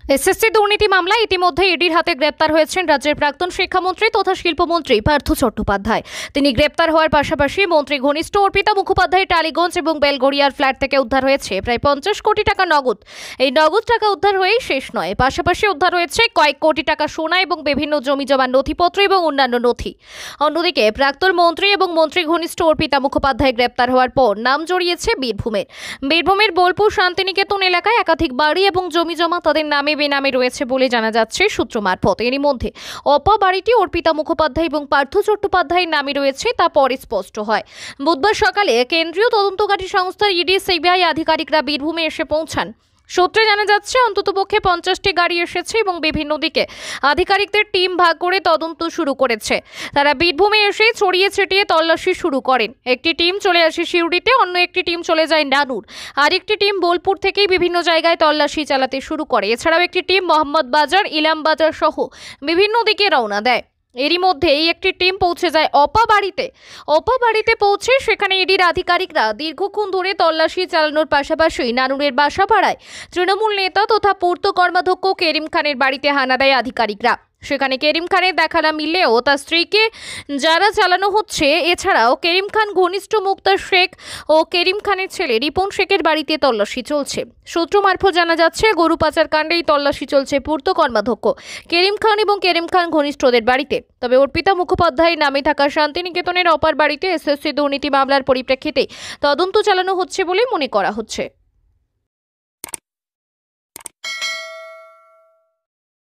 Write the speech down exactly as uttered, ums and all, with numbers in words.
SSC দুর্নীতি মামলায় ইতিমধ্যে ইডির হাতে গ্রেপ্তার হয়েছেন রাজ্যের প্রাক্তন শিক্ষামন্ত্রী তথা শিল্পমন্ত্রী পার্থ চট্টোপাধ্যায়। তিনি গ্রেপ্তার হওয়ার পাশাপাশি মন্ত্রী ঘনিষ্ঠ অর্পিতা মুখোপাধ্যায়ের টালিগঞ্জ এবং বেলগড়িয়ার ফ্ল্যাট থেকে উদ্ধার হয়েছে প্রায় পঞ্চাশ কোটি টাকা নগদ। এই নগদ টাকা উদ্ধার হয়েই শেষ নয়, পাশাপাশি উদ্ধার হয়েছে কয়েক কোটি টাকা সোনা এবং বিভিন্ন জমি জমার নথিপত্র এবং অন্যান্য নথি। অন্যদিকে প্রাক্তন মন্ত্রী এবং মন্ত্রী ঘনিষ্ঠ অর্পিতা মুখোপাধ্যায় গ্রেপ্তার হওয়ার পর নাম জড়িয়েছে বীরভূমের। বীরভূমের বোলপুর শান্তিনিকেতন এলাকায় একাধিক বাড়ি এবং জমি জমা তাদের নামে বেনামে রয়েছে বলে জানা যাচ্ছে সূত্র মারফত। এরই মধ্যে অপা বাড়িটি অর্পিতা মুখোপাধ্যায় এবং পার্থ চট্টোপাধ্যায়ের নামে রয়েছে তা পরে স্পষ্ট হয়। বুধবার সকালে কেন্দ্রীয় তদন্তকারী সংস্থা ইডি সিবিআই আধিকারিকরা বীরভূমে এসে পৌঁছান। সূত্রে জানা যাচ্ছে অন্ততপক্ষে পঞ্চাশটি গাড়ি এসেছে এবং বিভিন্ন দিকে আধিকারিকদের টিম ভাগ করে তদন্ত শুরু করেছে। তারা বীরভূমে এসে ছড়িয়ে ছিটিয়ে তল্লাশি শুরু করেন। একটি টিম চলে আসে সিউড়িতে, অন্য একটি টিম চলে যায় নানুর, আরেকটি টিম বোলপুর থেকেই বিভিন্ন জায়গায় তল্লাশি চালাতে শুরু করে। এছাড়াও একটি টিম মোহাম্মদ বাজার, ইলাম বাজার সহ বিভিন্ন দিকে রওনা দেয়। এরই মধ্যে এই একটি টিম পৌঁছে যায় অপা বাড়িতে। অপা বাড়িতে পৌঁছে সেখানে ইডির আধিকারিকরা দীর্ঘক্ষণ ধরে তল্লাশি চালানোর পাশাপাশি নানুরের বাসাপাড়ায় তৃণমূল নেতা তথা পূর্ত কর্মাধ্যক্ষ কেরিম খানের বাড়িতে হানা দেয় আধিকারিকরা। সেখানে কেরিম খানের দেখা না মিললেও তার স্ত্রীকে যারা চালানো হচ্ছে, এছাড়াও কেরিম খান ঘনিষ্ঠ মুক্তা শেখ ও কেরিম খানের ছেলে রিপন শেখের বাড়িতে তল্লাশি চলছে। সূত্র মারফত জানা যাচ্ছে গরু পাচার কাণ্ডেই তল্লাশি চলছে পূর্ত কর্মাধ্যক্ষ কেরিম খান এবং কেরিম খান ঘনিষ্ঠদের বাড়িতে। তবে অর্পিতা মুখোপাধ্যায়ের নামে থাকা শান্তিনিকেতনের অপার বাড়িতে এসএসসি দুর্নীতি মামলার পরিপ্রেক্ষিতে তদন্ত চালানো হচ্ছে বলে মনে করা হচ্ছে।